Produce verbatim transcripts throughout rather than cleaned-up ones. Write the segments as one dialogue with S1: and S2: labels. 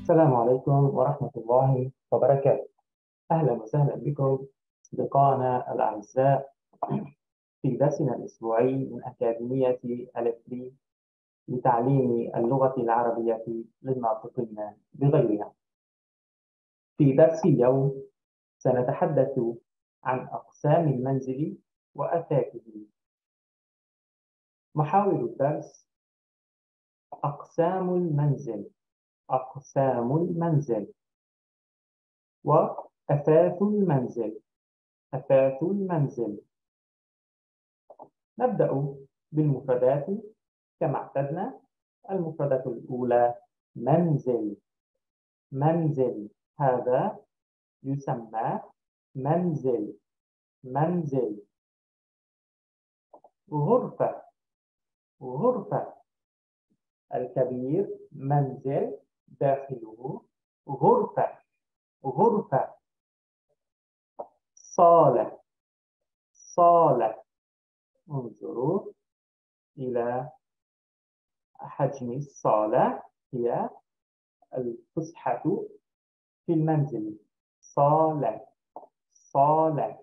S1: السلام عليكم ورحمة الله وبركاته. أهلا وسهلا بكم أصدقائنا الأعزاء في درسنا الأسبوعي من أكاديمية ألف بي لتعليم اللغة العربية للناطقين بغيرها. في درس اليوم سنتحدث عن أقسام المنزل وأثاثه. محاور الدرس: أقسام المنزل أقسام المنزل وأثاث المنزل أثاث المنزل. نبدأ بالمفردات كما اعتدنا. المفردة الأولى: منزل. منزل هذا يسمى منزل. منزل. غرفة. غرفة. الكبير منزل، داخله غرفة. غرفة. صالة. صالة. انظروا إلى حجم الصالة، هي الفسحة في المنزل. صالة. صالة.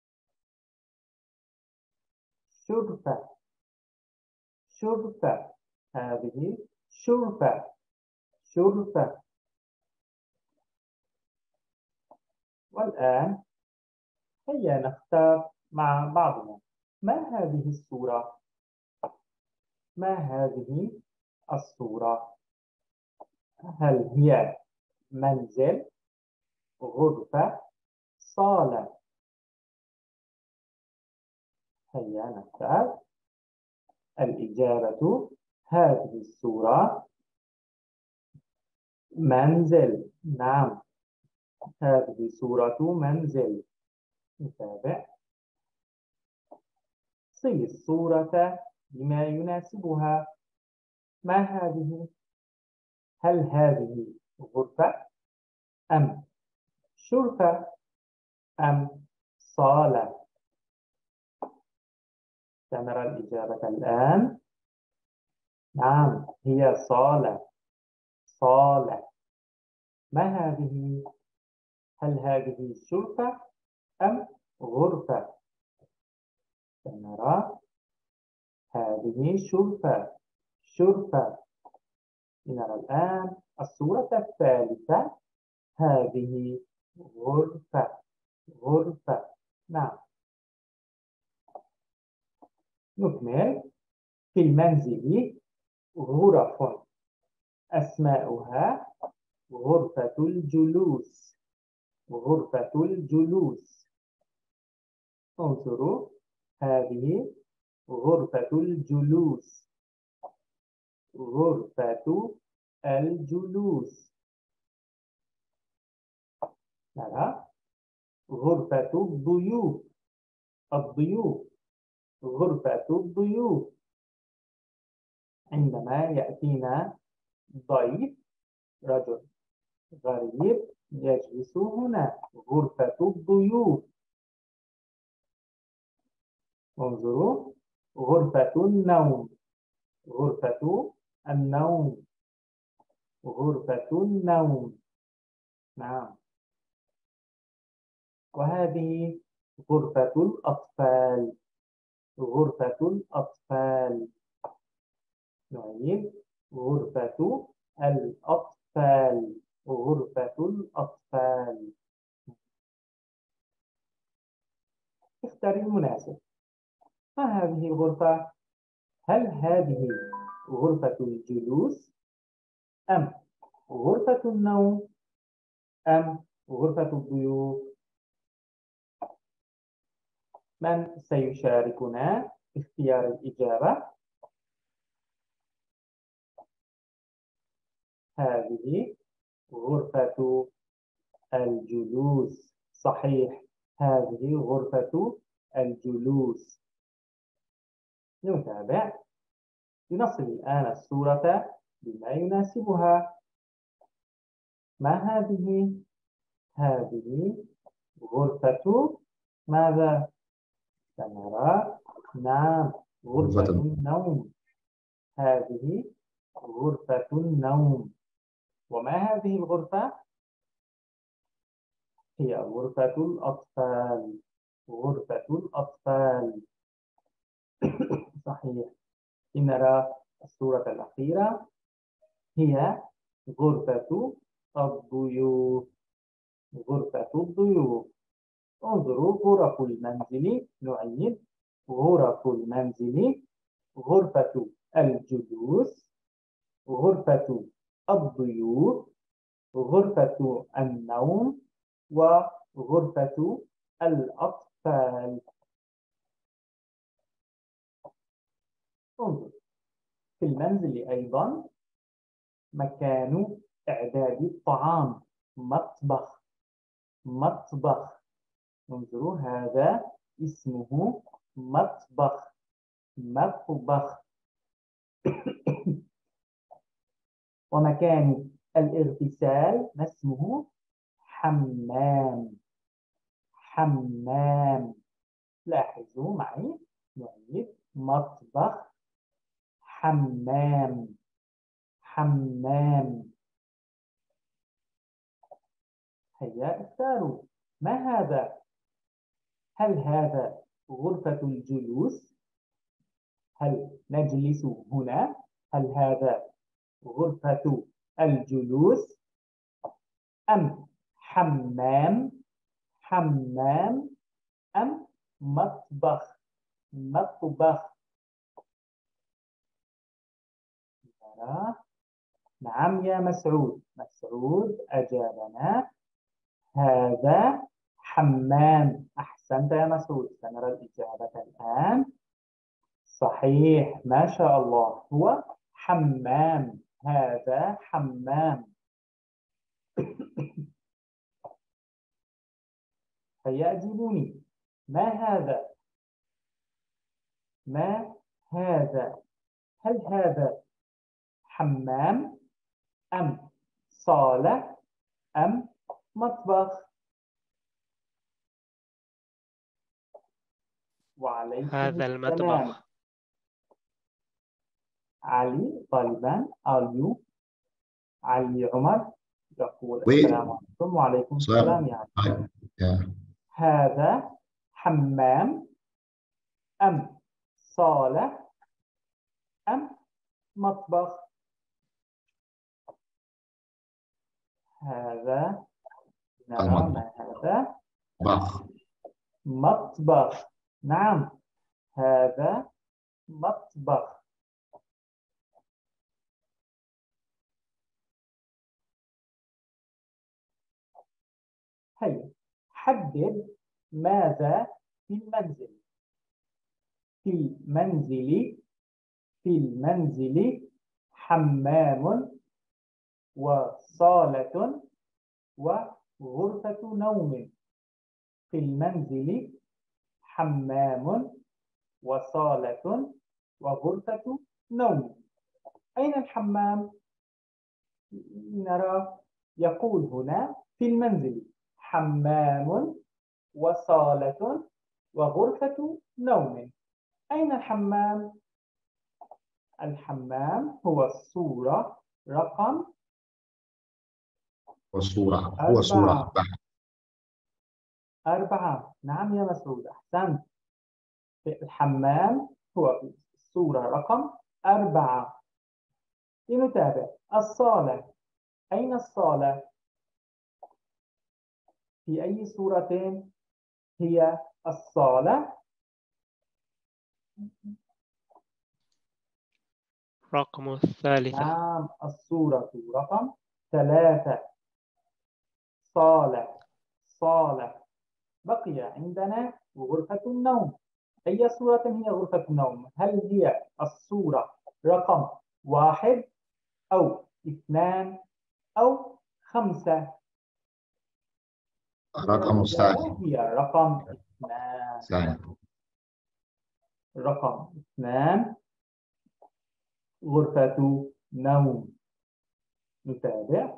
S1: شرفة. شرفة هذه شرفة. شرفة. والآن هيا نختار مع بعضنا. ما هذه الصورة؟ ما هذه الصورة؟ هل هي منزل، غرفة، صالة؟ هيا نختار. الإجابة: هذه الصورة منزل. نعم، هذه صورة منزل. نتابع. صل الصورة بما يناسبها. ما هذه؟ هل هذه غرفة أم شرفة أم صالة؟ سنرى الإجابة الآن. نعم، هي صالة. صالة. ما هذه؟ هل هذه شرفة أم غرفة؟ سنرى. هذه شرفة. شرفة. لنرى الآن الصورة الثالثة. هذه غرفة. غرفة. نعم. نكمل. في المنزل غرف أسماؤها: غرفة الجلوس. غرفة الجلوس. انظروا، هذه غرفة الجلوس. غرفة الجلوس. نرى. غرفة الضيوف. الضيوف. غرفة الضيوف. عندما يأتينا ضيف، رجل غريب يجلس هنا. غرفة الضيوف. انظروا. غرفة النوم. غرفة النوم. غرفة النوم. نعم. وهذه غرفة الأطفال. غرفة الأطفال. نعيد. غرفة الأطفال. غرفة الأطفال. اختر المناسب. ما هذه الغرفة؟ هل هذه غرفة الجلوس أم غرفة النوم أم غرفة الضيوف؟ من سيشاركنا في اختيار الإجابة؟ هذه غرفة الجلوس. صحيح، هذه غرفة الجلوس. نتابع. لنصل الآن الصورة بما يناسبها. ما هذه؟ هذه غرفة ماذا؟ سنرى. نعم، غرفة
S2: غرفة
S1: النوم. هذه غرفة النوم. وما هذه الغرفة؟ هي غرفة الأطفال. غرفة الأطفال. صحيح. لنرى الصورة الأخيرة، هي غرفة الضيوف. غرفة الضيوف. انظروا، غرف المنزل، نعيد، غرف المنزل، غرفة الجلوس، غرفة الضيوف، غرفة النوم، وغرفة الأطفال. انظر، في المنزل أيضا مكان إعداد الطعام، مطبخ. مطبخ. انظروا، هذا اسمه مطبخ. مطبخ. ومكان الاغتسال ما اسمه؟ حمام. حمام. لاحظوا معي، نعيد، مطبخ، حمام. حمام. هيا اختاروا، ما هذا؟ هل هذا غرفة الجلوس؟ هل نجلس هنا؟ هل هذا غرفة الجلوس أم حمام؟ حمام أم مطبخ؟ مطبخ. نعم يا مسعود. مسعود أجابنا هذا حمام. أحسنت يا مسعود. سنرى الإجابة الآن. صحيح، ما شاء الله، هو حمام. هذا حمام. هيا أجيبوني، ما هذا؟ ما هذا؟ هل هذا حمام أم صالة أم مطبخ؟ وعليكم
S2: هذا
S1: السلام.
S2: المطبخ.
S1: علي طالبان، علي علي عمر يقول
S3: Oui,
S1: السلام عليكم. وعليكم
S3: ça,
S1: السلام يا علي.
S3: yeah.
S1: هذا حمام أم صالة أم مطبخ؟ هذا، نرى ما هذا؟
S3: المطبخ.
S1: مطبخ. نعم، هذا مطبخ. هيا حدد ماذا في المنزل. في المنزل في المنزل حمام وصالة وغرفة نوم. في المنزل حمام وصالة وغرفة نوم. أين الحمام؟ نرى، يقول هنا في المنزل حمام وصالة وغرفة نوم. أين الحمام؟ الحمام هو الصورة رقم
S3: والصورة هو صورة
S1: أربعة.
S3: أربعة.
S1: أربعة. نعم يا مسعود، أحسنت. الحمام هو الصورة رقم أربعة. لنتابع الصالة. أين الصالة؟ في أي صورة هي الصالة؟
S2: رقم الثالثة.
S1: نعم، الصورة رقم ثلاثة. صالة. صالة. بقي عندنا غرفة النوم. أي صورة هي غرفة النوم؟ هل هي الصورة رقم واحد أو اثنان أو خمسة؟
S3: رقم الثاني.
S1: هي رقم اثنان.
S3: ثاني.
S1: رقم اثنان، غرفة نوم. نتابع.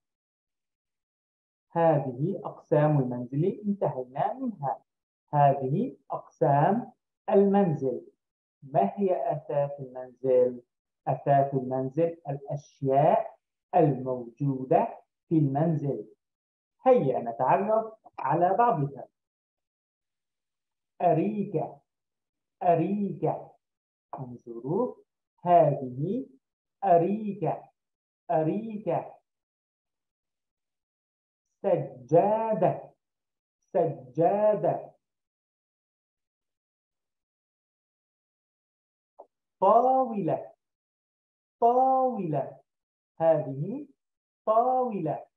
S1: هذه أقسام المنزل انتهينا منها. هذه أقسام المنزل. ما هي أثاث المنزل؟ أثاث المنزل الأشياء الموجودة في المنزل. هيا نتعرف على بعضها. أريكة، أريكة. انظروا، هذه أريكة، أريكة. سجادة، سجادة. طاولة، طاولة. هذه طاولة.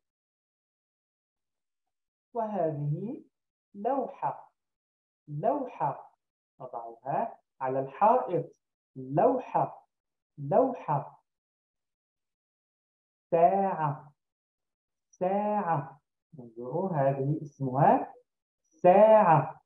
S1: وهذه لوحة، لوحة. نضعها على الحائط. لوحة، لوحة. ساعة، ساعة. انظروا، هذه اسمها ساعة.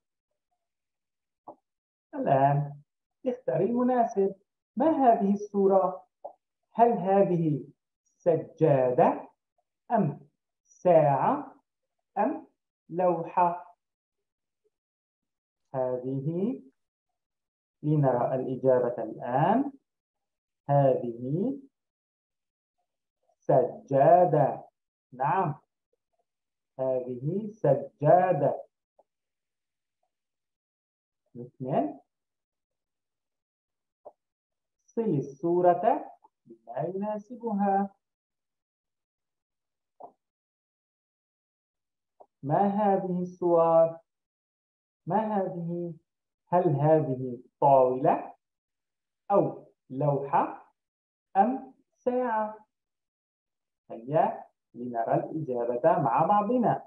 S1: الآن اختاري المناسب. ما هذه الصورة؟ هل هذه سجادة أم ساعة أم لوحة؟ هذه، لنرى الإجابة الآن. هذه سجادة. نعم، هذه سجادة. اثنين، صل الصورة بما يناسبها. ما هذه الصور؟ ما هذه؟ هل هذه طاولة أو لوحة أم ساعة؟ هيا لنرى الإجابة مع بعضنا.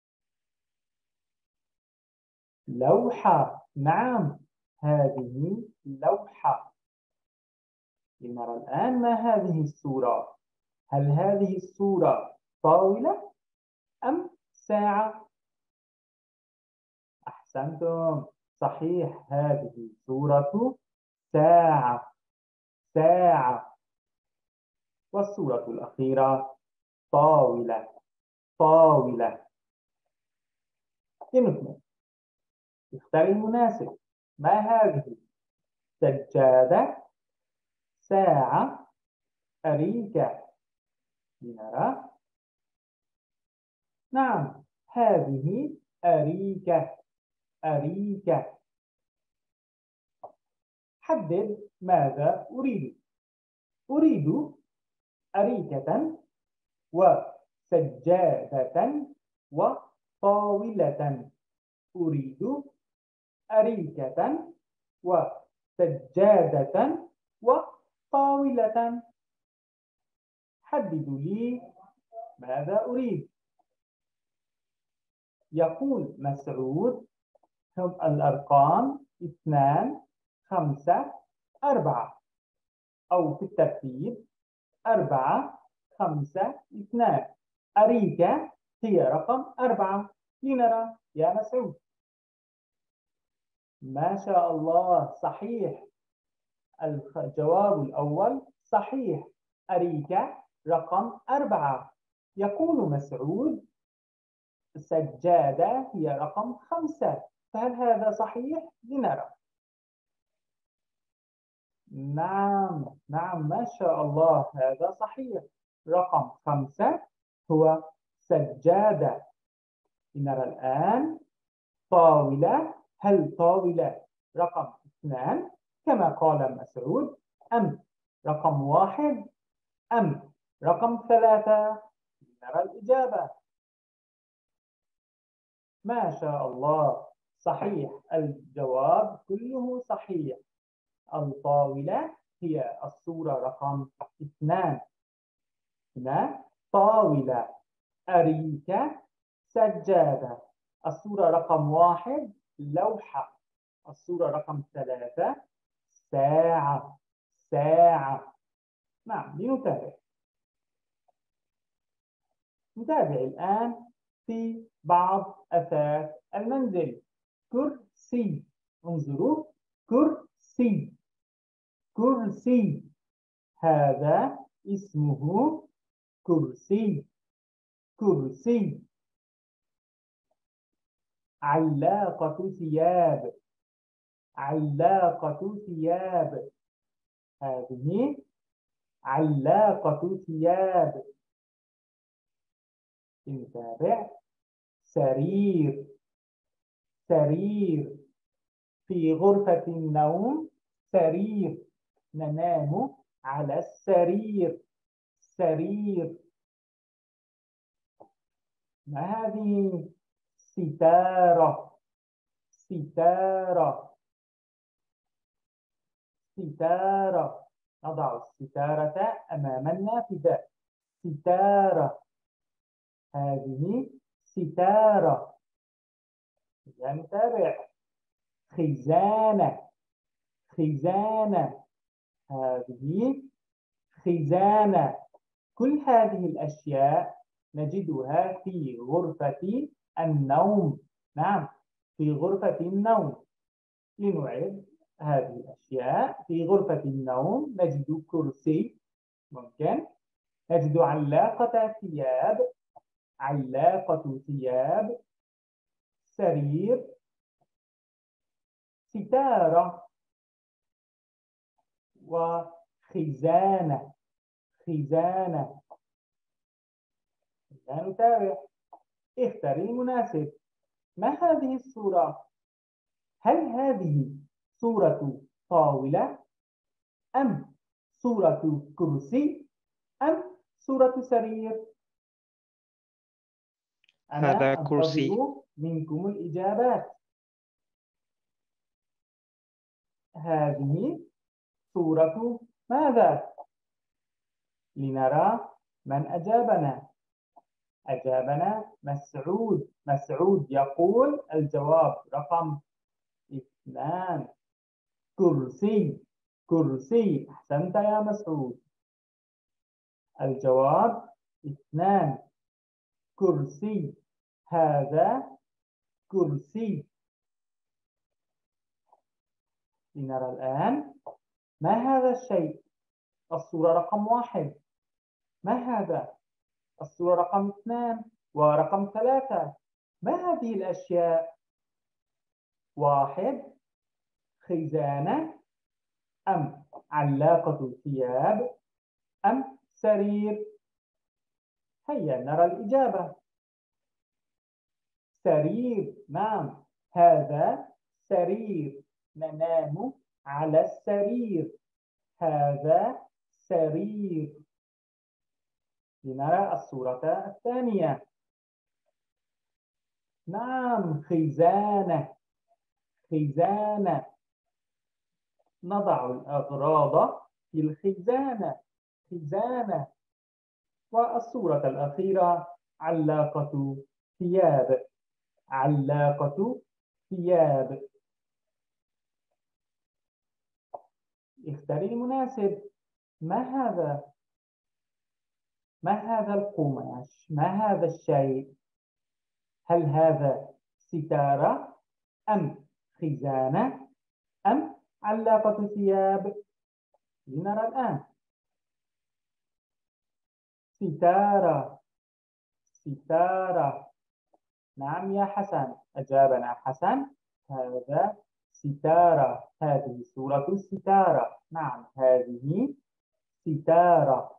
S1: لوحة، نعم، هذه لوحة. لنرى الآن ما هذه الصورة. هل هذه الصورة طاولة أم ساعة؟ أحسنتم، صحيح، هذه صورة ساعة، ساعة. والصورة الأخيرة طاولة، طاولة. يمكن اختار المناسب. ما هذه؟ سجادة، ساعة، أريكة. لنرى. نعم، هذه أريكة، أريكة. حدد ماذا أريد. أريد أريكة وسجادة وطاولة. أريد أريكة وسجادة وطاولة. حددوا لي ماذا أريد. يقول مسعود هم الأرقام اثنان، خمسة، أربعة، أو في الترتيب أربعة، خمسة، اثنان. أريكة هي رقم أربعة. لنرى يا مسعود. ما شاء الله، صحيح. الجواب الأول صحيح. أريكة رقم أربعة. يقول مسعود السجادة هي رقم خمسة. فهل هذا صحيح؟ لنرى. نعم، نعم، ما شاء الله، هذا صحيح. رقم خمسة هو سجادة. لنرى الآن. طاولة، هل طاولة رقم اثنان كما قال مسعود أم رقم واحد أم رقم ثلاثة؟ نرى الإجابة. ما شاء الله، صحيح. الجواب كله صحيح. الطاولة هي الصورة رقم اثنان. هنا طاولة، أريكة، سجادة. الصورة رقم واحد لوحة. الصورة رقم ثلاثة ساعة، ساعة. نعم، لنتابع. نتابع الآن في بعض أثاث المنزل. كرسي. انظروا، كرسي، كرسي. هذا اسمه كرسي، كرسي. علاقة ثياب، علاقة ثياب. هذه علاقة ثياب. نتابع. سرير سرير في غرفة النوم سرير، ننام على السرير. سرير. ما هذه؟ ستارة ستارة ستارة. نضع الستارة أمام النافذة. ستارة. هذه ستارة. نتابع. خزانة خزانة. هذه خزانة. كل هذه الأشياء نجدها في غرفة النوم. نعم، في غرفة النوم. لنعد هذه الأشياء. في غرفة النوم نجد كرسي، ممكن نجد علاقة ثياب علاقة ثياب سرير ستارة وخزانة خزانة. نتابع. اختر المناسب. ما هذه الصورة؟ هل هذه صورة طاولة أم صورة كرسي أم صورة سرير؟ أنا
S2: هذا كرسي.
S1: أنتظر منكم الإجابات. هذه صورة ماذا؟ لنرى من أجابنا. أجابنا مسعود. مسعود يقول الجواب رقم اثنان، كرسي. كرسي. أحسنت يا مسعود. الجواب اثنان، كرسي. هذا كرسي. لنرى الآن ما هذا الشيء. الصورة رقم واحد. ما هذا؟ الصورة رقم اثنان ورقم ثلاثة. ما هذه الأشياء؟ واحد، خزانة أم علاقة ثياب أم سرير؟ هيا نرى الإجابة. سرير. نعم، هذا سرير، ننام على السرير. هذا سرير. لنرى الصورة الثانية. نعم، خزانة. خزانة. نضع الأغراض في الخزانة. خزانة. والصورة الأخيرة علاقة ثياب. علاقة ثياب. اختر المناسب. ما هذا؟ ما هذا القماش؟ ما هذا الشيء؟ هل هذا ستارة أم خزانة أم علاقة ثياب؟ لنرى الآن. ستارة. ستارة. نعم يا حسن، أجابنا حسن. هذا ستارة. هذه صورة الستارة. نعم، هذه ستارة.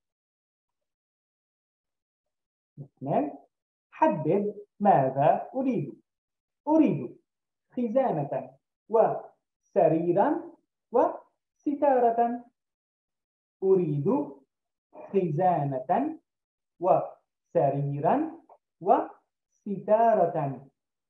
S1: نكمل. حدد ماذا أريد. أريد خزانة وسريرا وستارة. أريد خزانة وسريرا وستارة.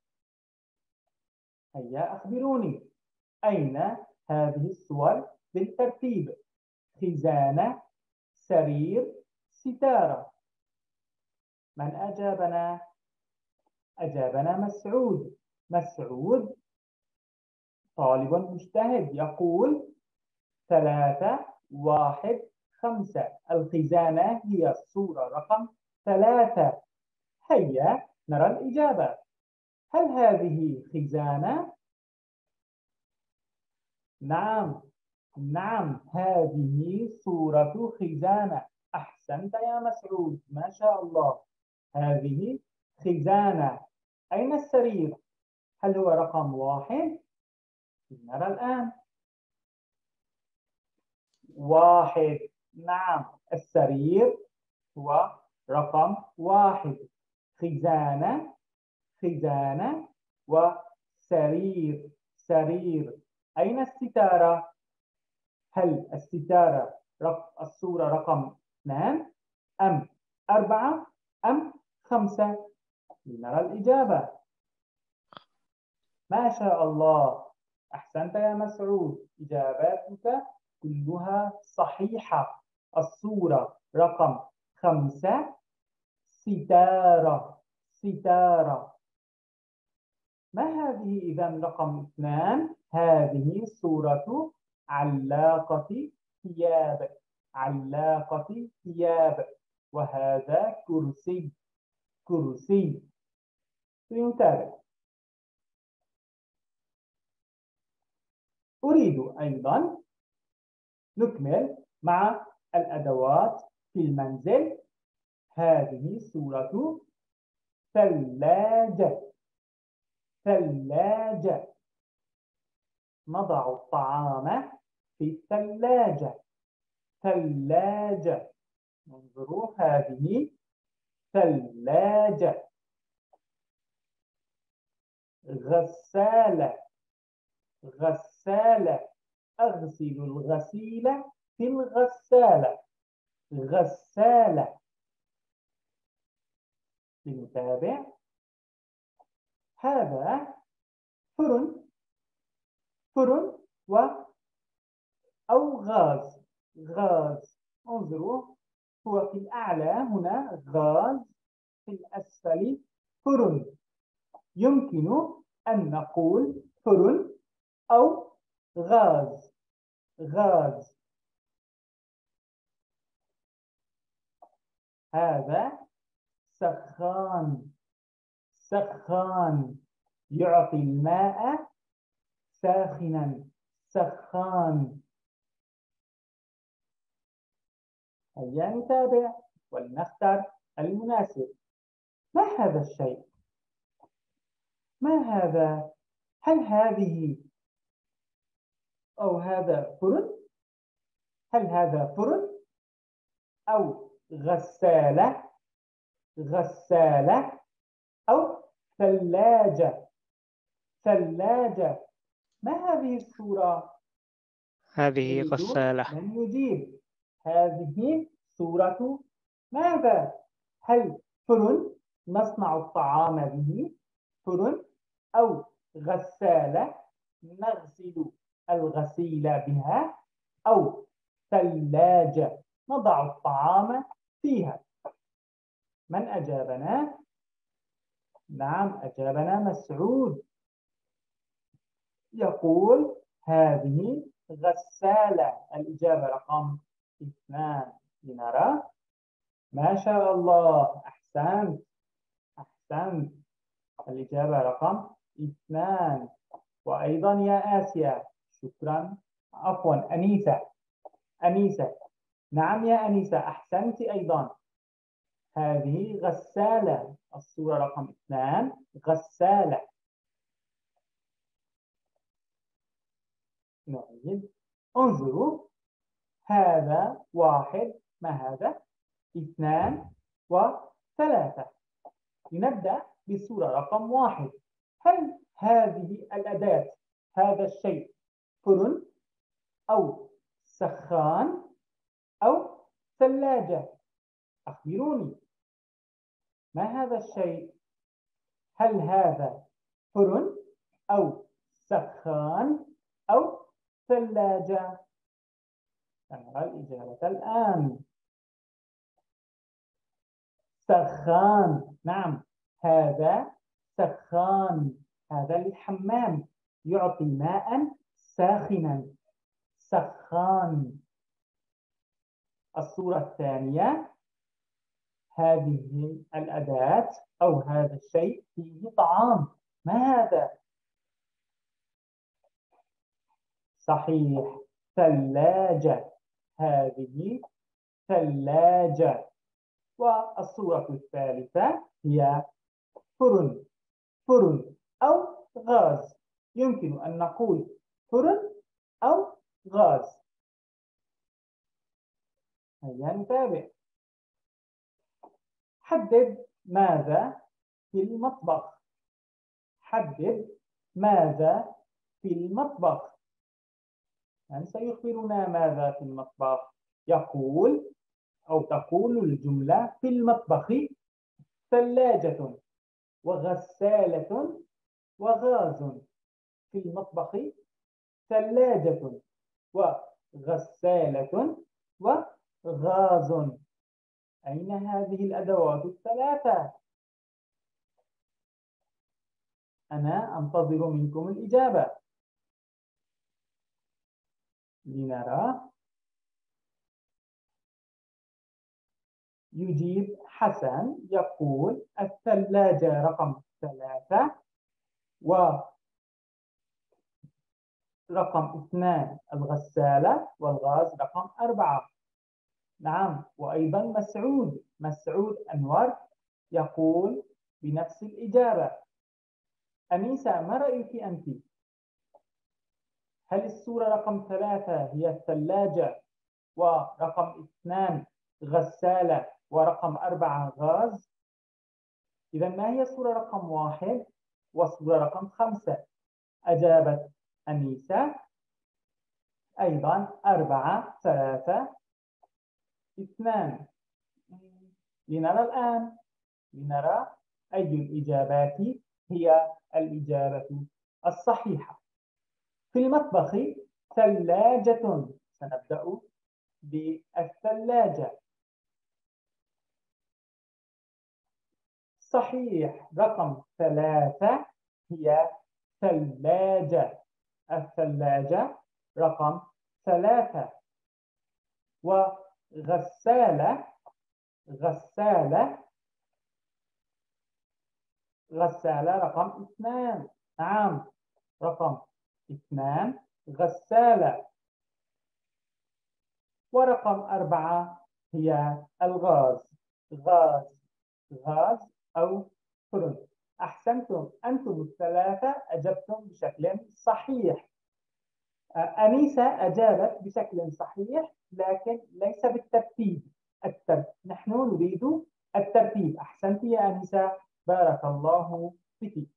S1: هيا أخبروني، أين هذه الصور بالترتيب؟ خزانة، سرير، ستارة. من أجابنا؟ أجابنا مسعود. مسعود طالب مجتهد يقول ثلاثة واحد خمسة. الخزانة هي الصورة رقم ثلاثة. هيا نرى الإجابة. هل هذه خزانة؟ نعم. نعم، هذه صورة خزانة. أحسنت يا مسعود، ما شاء الله. هذه خزانة. أين السرير؟ هل هو رقم واحد؟ نرى الآن. واحد. نعم، السرير هو رقم واحد. خزانة خزانة، وسرير سرير. أين الستارة؟ هل الستارة رق... الصورة رقم اثنان أم أربعة أم خمسة؟ لنرى الإجابة. ما شاء الله، أحسنت يا مسعود، إجاباتك كلها صحيحة. الصورة رقم خمسة ستارة ستارة. ما هذه إذن رقم اثنان؟ هذه صورة علاقة ثياب علاقة ثياب، وهذا كرسي كرسي. لنتابع. أريد أيضا نكمل مع الأدوات في المنزل. هذه صورة ثلاجة ثلاجة. نضع الطعام في الثلاجة ثلاجة. انظروا، هذه ثلاجة. غسالة غسالة. أغسل الغسيل في الغسالة غسالة. لنتابع. هذا فرن فرن و أو غاز غاز. انظروا، هو في الأعلى هنا غاز، في الأسفل فرن. يمكن أن نقول فرن أو غاز غاز. هذا سخان سخان، يعطي الماء ساخنا سخان. هيا نتابع ولنختار المناسب. ما هذا الشيء؟ ما هذا؟ هل هذه أو هذا فرن؟ هل هذا فرن أو غسالة غسالة أو ثلاجة ثلاجة؟ ما هذه الصورة؟
S2: هذه غسالة.
S1: من يجيب؟ هذه صورة ماذا؟ هل فرن نصنع الطعام به فرن، أو غسالة نغسل الغسيل بها، أو ثلاجة نضع الطعام فيها؟ من أجابنا؟ نعم، أجابنا مسعود، يقول هذه غسالة. الإجابة رقم اثنان. لنرى. ما شاء الله، أحسنت أحسنت. الإجابة رقم اثنان. وأيضا يا آسيا، شكرا، عفوا أنيسة أنيسة نعم يا أنيسة، أحسنت أيضا. هذه غسالة. الصورة رقم اثنان غسالة. نعيد. انظروا، هذا واحد، ما هذا؟ اثنان وثلاثة. لنبدأ بالصورة رقم واحد. هل هذه الأداة، هذا الشيء، فرن أو سخان أو ثلاجة؟ أخبروني، ما هذا الشيء؟ هل هذا فرن أو سخان أو ثلاجة؟ نرى الإجابة الآن. سخان. نعم، هذا سخان. هذا للحمام، يعطي ماء ساخنا. سخان. الصورة الثانية. هذه الأداة أو هذا الشيء فيه طعام، ما هذا؟ صحيح، ثلاجة. هذه ثلاجة. والصورة الثالثة هي فرن فرن أو غاز. يمكن أن نقول فرن أو غاز. هيا نتابع. حدد ماذا في المطبخ. حدد ماذا في المطبخ، يعني سيخبرنا ماذا في المطبخ. يقول أو تقول الجملة: في المطبخ ثلاجة وغسالة وغاز. في المطبخ ثلاجة وغسالة وغاز. أين هذه الأدوات الثلاثة؟ أنا أنتظر منكم الإجابة لنرى. يجيب حسن يقول الثلاجة رقم ثلاثة، ورقم اثنان الغسالة، والغاز رقم أربعة. نعم، وأيضا مسعود مسعود أنور يقول بنفس الإجابة. أنيسة، ما رأيك أنت؟ هل الصورة رقم ثلاثة هي الثلاجة، ورقم اثنان غسالة، ورقم أربعة غاز؟ إذا ما هي الصورة رقم واحد والصورة رقم خمسة؟ أجابت أنيسة أيضا أربعة ثلاثة اثنان. لنرى الآن لنرى أي الإجابات هي الإجابة الصحيحة. في المطبخ ثلاجة. سنبدأ بالثلاجة. صحيح، رقم ثلاثة هي ثلاجة. الثلاجة رقم ثلاثة. وغسالة غسالة غسالة رقم اثنان. نعم، رقم اثنان غسالة. ورقم أربعة هي الغاز. غاز غاز أو فرن. أحسنتم، أنتم الثلاثة أجبتم بشكل صحيح. أنيسة أجابت بشكل صحيح لكن ليس بالترتيب. الترتيب. نحن نريد الترتيب. أحسنت يا أنيسة، بارك الله فيك.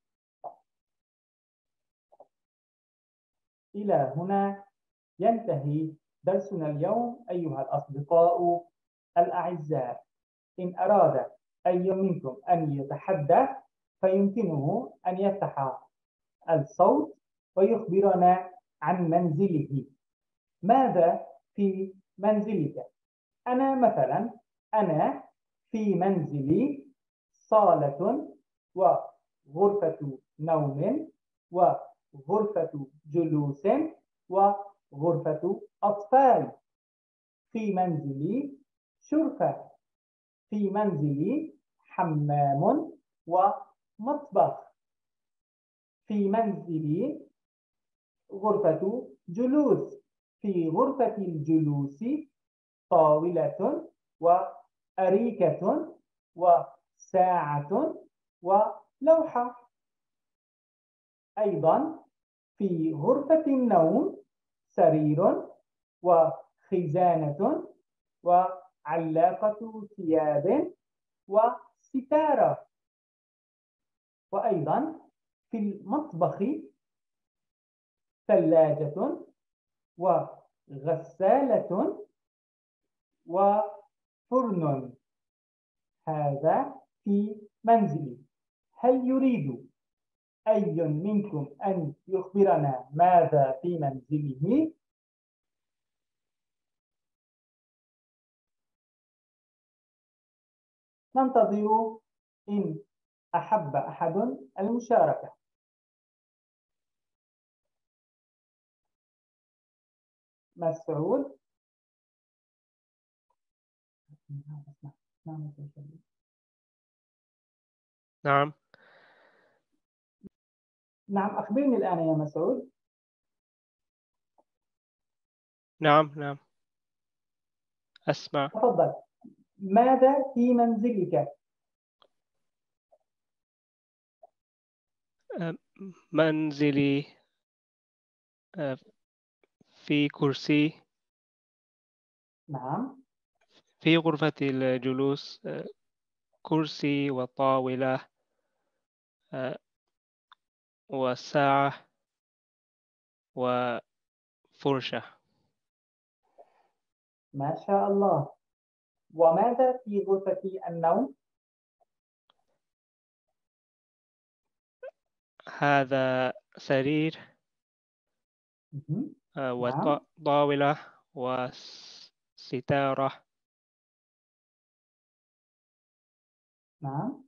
S1: إلى هنا ينتهي درسنا اليوم أيها الأصدقاء الأعزاء. إن أراد أي منكم أن يتحدث فيمكنه أن يفتح الصوت ويخبرنا عن منزله. ماذا في منزلك؟ أنا مثلا أنا في منزلي صالة وغرفة نوم وغرفة جلوس وغرفة أطفال. في منزلي شرفة. في منزلي حمام ومطبخ. في منزلي غرفة جلوس. في غرفة الجلوس طاولة وأريكة وساعة ولوحة. أيضا في غرفة النوم سرير وخزانة وعلاقة ثياب وستارة. وأيضا في المطبخ ثلاجة وغسالة وفرن. هذا في منزلي. هل يريد أي منكم أن يخبرنا ماذا في منزله؟ ننتظر إن أحب أحد المشاركة. مسعود.
S2: نعم.
S1: نعم، أخبرني الآن يا مسعود.
S2: نعم نعم أسمع.
S1: تفضل. ماذا في منزلك؟
S2: منزلي في كرسي.
S1: نعم.
S2: في غرفة الجلوس كرسي وطاولة آه، وساعة وفرشة.
S1: ما شاء الله. وماذا في غرفة النوم؟
S2: هذا سرير
S1: مهم.
S2: آه،
S1: نعم
S2: وطاولة وستارة.
S1: نعم.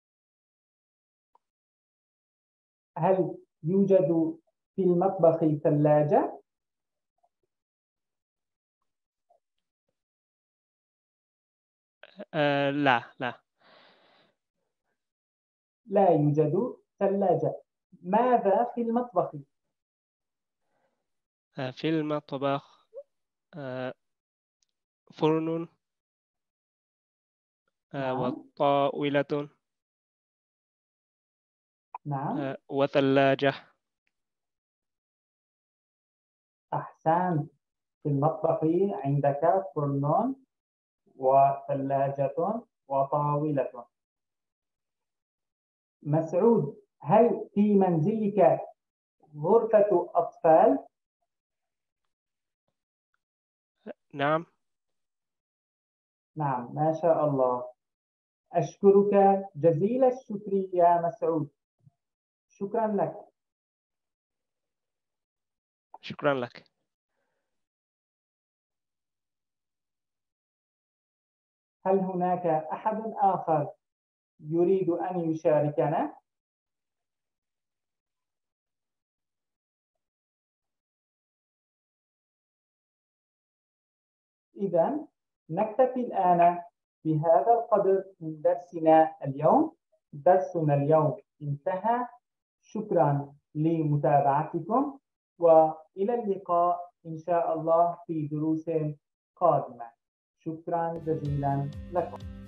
S1: هل يوجد في المطبخ ثلاجة؟
S2: آه، لا لا.
S1: لا يوجد ثلاجة. ماذا في المطبخ؟
S2: آه، في المطبخ آه، فرن آه،
S1: نعم
S2: وطاولة
S1: نعم.
S2: آه، وثلاجة.
S1: أحسنت. في المطبخ عندك فرن وثلاجة وطاولة. مسعود، هل في منزلك غرفة أطفال؟
S2: نعم.
S1: نعم ما شاء الله. أشكرك جزيل الشكر يا مسعود. شكرا لك.
S2: شكرا لك.
S1: هل هناك أحد آخر يريد أن يشاركنا؟ إذا نكتفي الآن بهذا القدر من درسنا اليوم. درسنا اليوم انتهى. شكرا لمتابعتكم، وإلى اللقاء إن شاء الله في دروس قادمة. شكرا جزيلا لكم.